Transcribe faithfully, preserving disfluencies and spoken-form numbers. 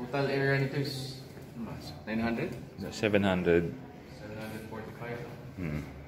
Total area nito is nine hundred? seven hundred. seven hundred forty-five. Hmm.